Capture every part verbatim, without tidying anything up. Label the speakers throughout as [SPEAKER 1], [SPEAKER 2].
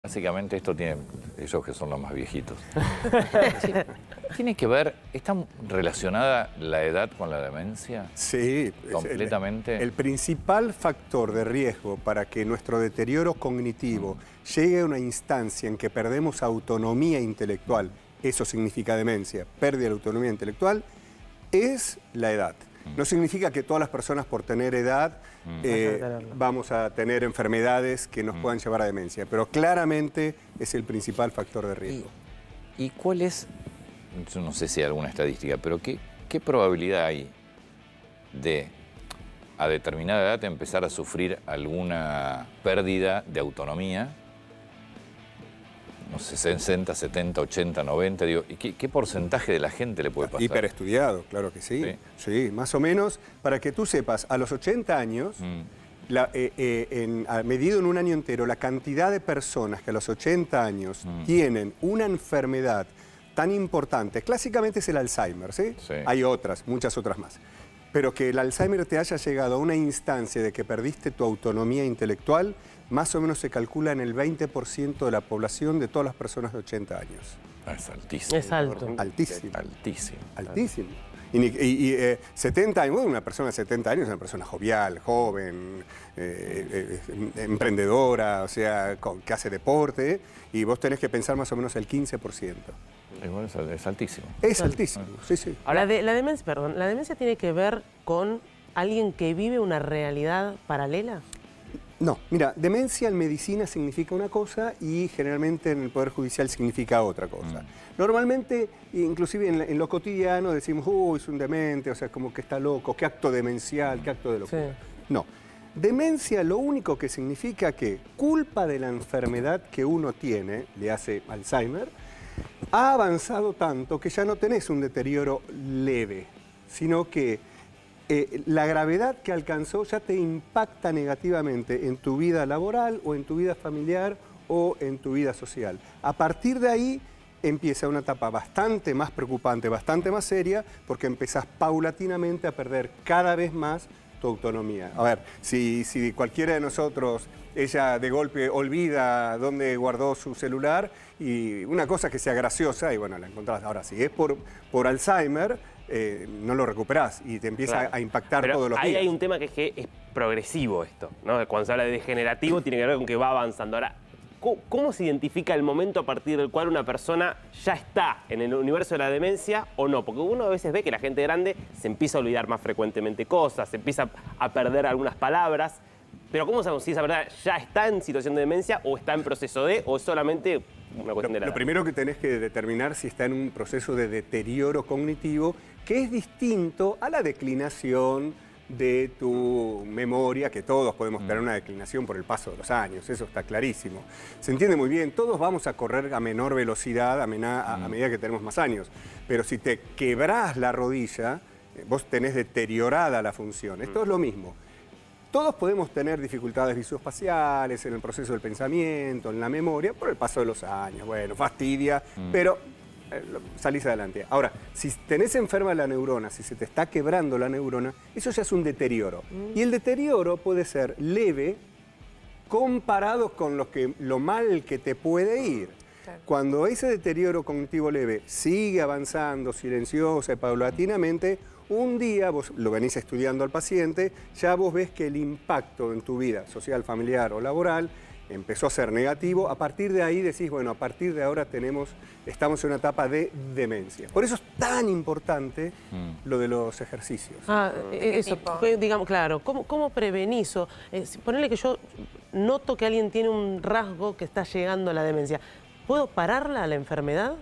[SPEAKER 1] Básicamente esto tiene, ellos que son los más viejitos. Sí. ¿Tiene que ver, está relacionada la edad con la demencia?
[SPEAKER 2] Sí.
[SPEAKER 1] Completamente.
[SPEAKER 2] El, el principal factor de riesgo para que nuestro deterioro cognitivo mm. llegue a una instancia en que perdemos autonomía intelectual, eso significa demencia, pérdida de autonomía intelectual, es la edad. No significa que todas las personas por tener edad mm. eh, vamos a tener enfermedades que nos mm. puedan llevar a demencia, pero claramente es el principal factor de riesgo.
[SPEAKER 1] ¿Y, y cuál es, yo no sé si hay alguna estadística, pero qué, qué probabilidad hay de a determinada edad empezar a sufrir alguna pérdida de autonomía? No sé, sesenta, setenta, ochenta, noventa, digo, ¿y qué, qué porcentaje de la gente le puede pasar?
[SPEAKER 2] Hiperestudiado, claro que sí. Sí, sí, más o menos, para que tú sepas, a los ochenta años, mm. la, eh, eh, en, a, medido en un año entero, la cantidad de personas que a los ochenta años mm. tienen una enfermedad tan importante, clásicamente es el Alzheimer, ¿sí? Sí. Hay otras, muchas otras más. Pero que el Alzheimer te haya llegado a una instancia de que perdiste tu autonomía intelectual, más o menos se calcula en el veinte por ciento de la población de todas las personas de ochenta años.
[SPEAKER 1] Es altísimo.
[SPEAKER 3] Es alto.
[SPEAKER 2] Altísimo.
[SPEAKER 1] Altísimo.
[SPEAKER 2] Altísimo. Y, y, y eh, setenta años, bueno, una persona de setenta años es una persona jovial, joven, eh, eh, emprendedora, o sea, con, que hace deporte, y vos tenés que pensar más o menos el quince por ciento.
[SPEAKER 1] Bueno, es, es altísimo.
[SPEAKER 2] Es altísimo, sí, sí.
[SPEAKER 3] Ahora, de, la demencia, perdón, ¿la demencia tiene que ver con alguien que vive una realidad paralela?
[SPEAKER 2] No, mira, demencia en medicina significa una cosa y generalmente en el Poder Judicial significa otra cosa. Mm. Normalmente, inclusive en, en lo cotidiano, decimos, uy, es un demente, o sea, como que está loco, qué acto demencial, qué acto de locura. Sí. No, demencia lo único que significa que culpa de la enfermedad que uno tiene, le hace Alzheimer, ha avanzado tanto que ya no tenés un deterioro leve, sino que Eh, la gravedad que alcanzó ya te impacta negativamente en tu vida laboral o en tu vida familiar o en tu vida social. A partir de ahí empieza una etapa bastante más preocupante, bastante más seria, porque empezás paulatinamente a perder cada vez más tu autonomía. A ver, si, si cualquiera de nosotros, ella de golpe olvida dónde guardó su celular y una cosa que sea graciosa y bueno, la encontrás. Ahora, si es por, por Alzheimer, Eh, no lo recuperás y te empieza claro. a impactar
[SPEAKER 4] Pero
[SPEAKER 2] todos los
[SPEAKER 4] ahí
[SPEAKER 2] días.
[SPEAKER 4] Hay un tema que es que es progresivo esto, ¿no? Cuando se habla de degenerativo tiene que ver con que va avanzando. Ahora, ¿cómo, cómo se identifica el momento a partir del cual una persona ya está en el universo de la demencia o no? Porque uno a veces ve que la gente grande se empieza a olvidar más frecuentemente cosas, se empieza a perder algunas palabras. Pero ¿cómo sabemos si esa persona ya está en situación de demencia o está en proceso de, o es solamente una cuestión
[SPEAKER 2] lo,
[SPEAKER 4] de la edad?
[SPEAKER 2] Lo primero que tenés que determinar si está en un proceso de deterioro cognitivo que es distinto a la declinación de tu memoria, que todos podemos tener una declinación por el paso de los años, eso está clarísimo. Se entiende muy bien, todos vamos a correr a menor velocidad a, mena, a, a medida que tenemos más años, pero si te quebrás la rodilla, vos tenés deteriorada la función. Esto es lo mismo. Todos podemos tener dificultades visoespaciales en el proceso del pensamiento, en la memoria, por el paso de los años. Bueno, fastidia, mm. pero eh, salís adelante. Ahora, si tenés enferma la neurona, si se te está quebrando la neurona, eso ya es un deterioro. Mm. Y el deterioro puede ser leve comparado con lo, que, lo mal que te puede ir. Claro. Cuando ese deterioro cognitivo leve sigue avanzando silenciosa y paulatinamente, un día, vos lo venís estudiando al paciente, ya vos ves que el impacto en tu vida social, familiar o laboral empezó a ser negativo. A partir de ahí decís, bueno, a partir de ahora tenemos, estamos en una etapa de demencia. Por eso es tan importante mm. lo de los ejercicios.
[SPEAKER 3] Ah, eso, digamos, claro, ¿cómo, cómo prevenís? Eh, ponele que yo noto que alguien tiene un rasgo que está llegando a la demencia. ¿Puedo pararla, la enfermedad?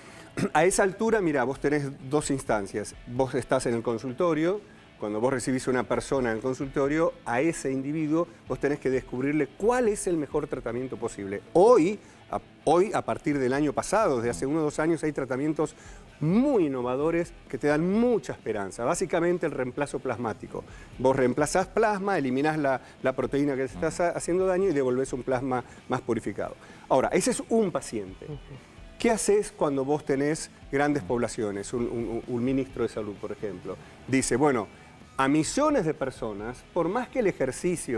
[SPEAKER 2] A esa altura, mira, vos tenés dos instancias. Vos estás en el consultorio, cuando vos recibís a una persona en el consultorio, a ese individuo vos tenés que descubrirle cuál es el mejor tratamiento posible. Hoy, a, hoy, a partir del año pasado, desde hace uno o dos años, hay tratamientos muy innovadores que te dan mucha esperanza. Básicamente el reemplazo plasmático. Vos reemplazás plasma, eliminás la, la proteína que te está haciendo daño y devolvés un plasma más purificado. Ahora, ese es un paciente. ¿Qué haces cuando vos tenés grandes poblaciones? Un, un, un ministro de salud, por ejemplo, dice, bueno, a millones de personas, por más que el ejercicio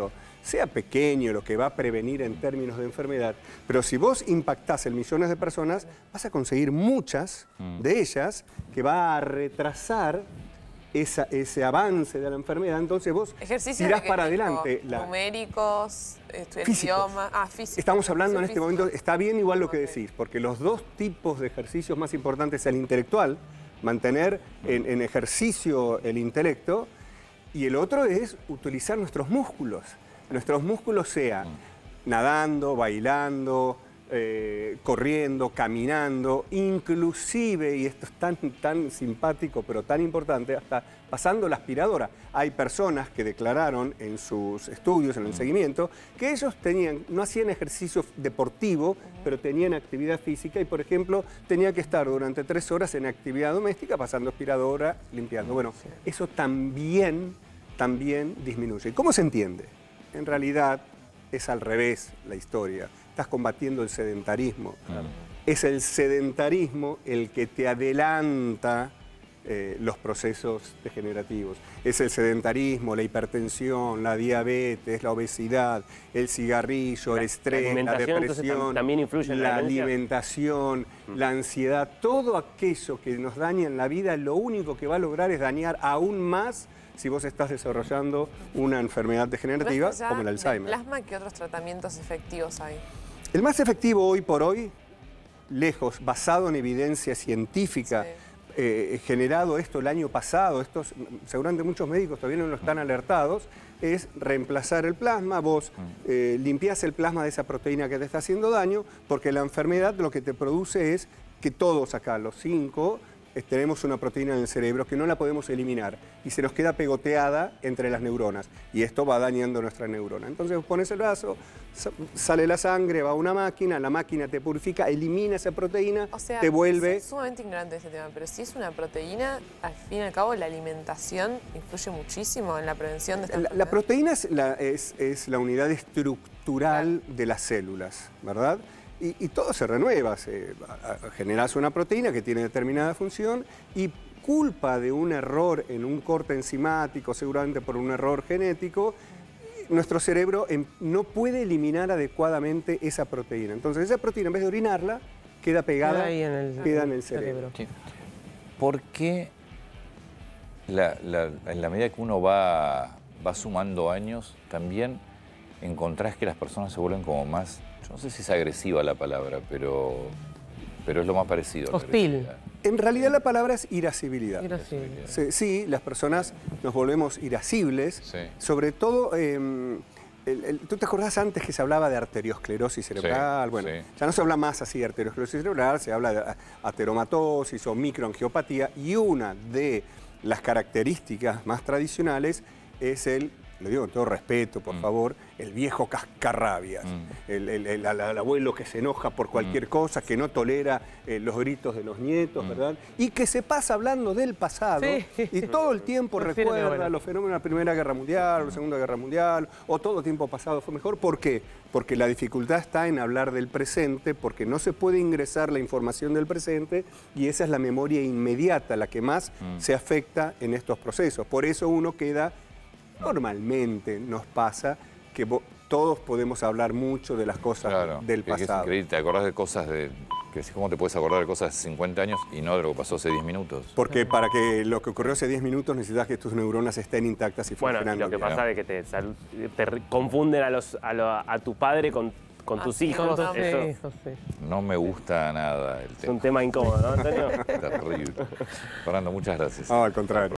[SPEAKER 2] sea pequeño, lo que va a prevenir en términos de enfermedad, pero si vos impactás en millones de personas, vas a conseguir muchas de ellas que va a retrasar esa, ese avance de la enfermedad. Entonces vos
[SPEAKER 5] Ejercicios
[SPEAKER 2] tirás
[SPEAKER 5] de qué
[SPEAKER 2] para
[SPEAKER 5] tipo?
[SPEAKER 2] adelante. La...
[SPEAKER 5] Numéricos, estudiar
[SPEAKER 2] Físicos.
[SPEAKER 5] idiomas. Ah, físicos.
[SPEAKER 2] Estamos hablando en este
[SPEAKER 5] Físicos.
[SPEAKER 2] momento, está bien igual lo que
[SPEAKER 5] Ok.
[SPEAKER 2] decís, porque los dos tipos de ejercicios más importantes es el intelectual, mantener en, en ejercicio el intelecto, y el otro es utilizar nuestros músculos. Nuestros músculos sea nadando, bailando, eh, corriendo, caminando, inclusive, y esto es tan, tan simpático pero tan importante, hasta pasando la aspiradora. Hay personas que declararon en sus estudios, en el seguimiento, que ellos tenían, no hacían ejercicio deportivo, pero tenían actividad física y, por ejemplo, tenía que estar durante tres horas en actividad doméstica, pasando aspiradora, limpiando. Bueno, eso también, también disminuye. ¿Cómo se entiende? En realidad es al revés la historia. Estás combatiendo el sedentarismo.
[SPEAKER 1] Claro.
[SPEAKER 2] Es el sedentarismo el que te adelanta eh, los procesos degenerativos. Es el sedentarismo, la hipertensión, la diabetes, la obesidad, el cigarrillo,
[SPEAKER 4] La-
[SPEAKER 2] el estrés,
[SPEAKER 4] la
[SPEAKER 2] la,
[SPEAKER 4] alimentación, entonces,
[SPEAKER 2] depresión,
[SPEAKER 4] tam- también influye en la
[SPEAKER 2] la
[SPEAKER 4] demencia.
[SPEAKER 2] alimentación, la ansiedad. Todo aquello que nos daña en la vida, lo único que va a lograr es dañar aún más si vos estás desarrollando una enfermedad degenerativa
[SPEAKER 5] Más allá
[SPEAKER 2] como el
[SPEAKER 5] del
[SPEAKER 2] Alzheimer.
[SPEAKER 5] plasma, ¿qué otros tratamientos efectivos hay?
[SPEAKER 2] El más efectivo hoy por hoy, lejos, basado en evidencia científica,
[SPEAKER 5] Sí.
[SPEAKER 2] eh, generado esto el año pasado, estos, seguramente muchos médicos todavía no lo están alertados, es reemplazar el plasma. Vos eh, limpiás el plasma de esa proteína que te está haciendo daño, porque la enfermedad lo que te produce es que todos acá, los cinco, eh, tenemos una proteína en el cerebro que no la podemos eliminar y se nos queda pegoteada entre las neuronas y esto va dañando nuestra neurona. Entonces vos pones el brazo, sa- sale la sangre, va a una máquina, la máquina te purifica, elimina esa proteína,
[SPEAKER 5] O sea,
[SPEAKER 2] te vuelve...
[SPEAKER 5] soy sumamente ignorante de este tema, pero si es una proteína, al fin y al cabo la alimentación influye muchísimo en la prevención de esta
[SPEAKER 2] La, la
[SPEAKER 5] enfermedad.
[SPEAKER 2] proteína es la, es, es la unidad estructural de las células, ¿verdad? Y, y todo se renueva, se, a- a- generas una proteína que tiene determinada función y culpa de un error en un corte enzimático, seguramente por un error genético, nuestro cerebro em- no puede eliminar adecuadamente esa proteína. Entonces esa proteína, en vez de orinarla, queda pegada,
[SPEAKER 3] Queda ahí en el-
[SPEAKER 2] queda en el cerebro.
[SPEAKER 1] Sí. ¿Por qué la- la- en la medida que uno va, va sumando años, también encontrás que las personas se vuelven como más, yo no sé si es agresiva la palabra, pero, pero es lo más parecido. a la
[SPEAKER 3] Hostil.
[SPEAKER 1] agresividad.
[SPEAKER 2] En realidad la palabra es irascibilidad.
[SPEAKER 3] Gracias.
[SPEAKER 2] Sí, sí, las personas nos volvemos irascibles,
[SPEAKER 1] Sí.
[SPEAKER 2] sobre todo, eh, el- el- ¿tú te acordás antes que se hablaba de arteriosclerosis cerebral?
[SPEAKER 1] Sí,
[SPEAKER 2] Bueno,
[SPEAKER 1] sí.
[SPEAKER 2] ya no se habla más así de arteriosclerosis cerebral, se habla de a- ateromatosis o microangiopatía y una de las características más tradicionales es el, lo digo con todo respeto, por
[SPEAKER 1] Mm.
[SPEAKER 2] favor, el viejo cascarrabias,
[SPEAKER 1] Mm.
[SPEAKER 2] el, el- el- el- el abuelo que se enoja por cualquier cosa, que no tolera eh, los gritos de los nietos,
[SPEAKER 1] Mm.
[SPEAKER 2] ¿verdad? Y que se pasa hablando del pasado
[SPEAKER 3] Sí.
[SPEAKER 2] y todo el tiempo
[SPEAKER 3] Prefiero mi
[SPEAKER 2] recuerda
[SPEAKER 3] abuela.
[SPEAKER 2] los fenómenos de la Primera Guerra Mundial, o la Segunda Guerra Mundial, o todo tiempo pasado fue mejor. ¿Por qué? Porque la dificultad está en hablar del presente, porque no se puede ingresar la información del presente y esa es la memoria inmediata, la que más
[SPEAKER 1] Mm.
[SPEAKER 2] se afecta en estos procesos. Por eso uno queda, normalmente nos pasa, que vo- todos podemos hablar mucho de las cosas
[SPEAKER 1] Claro,
[SPEAKER 2] del
[SPEAKER 1] que- que es
[SPEAKER 2] pasado.
[SPEAKER 1] increíble, te acordás de cosas de... Que decís, ¿cómo te puedes acordar de cosas de cincuenta años y no de lo que pasó hace diez minutos?
[SPEAKER 2] Porque para que lo que ocurrió hace diez minutos necesitas que tus neuronas estén intactas y
[SPEAKER 4] Bueno, y
[SPEAKER 2] funcionando
[SPEAKER 4] lo que
[SPEAKER 2] bien.
[SPEAKER 4] pasa es que te, sal- te re- confunden a, los, a, lo- a tu padre con, con tus
[SPEAKER 5] Así
[SPEAKER 4] hijos.
[SPEAKER 5] no,
[SPEAKER 4] Eso
[SPEAKER 3] Sí, eso sí.
[SPEAKER 1] No me gusta nada el
[SPEAKER 4] es un
[SPEAKER 1] tema.
[SPEAKER 4] tema incómodo, ¿no, Antonio?
[SPEAKER 1] Terrible. Fernando, muchas gracias.
[SPEAKER 2] No, al contrario.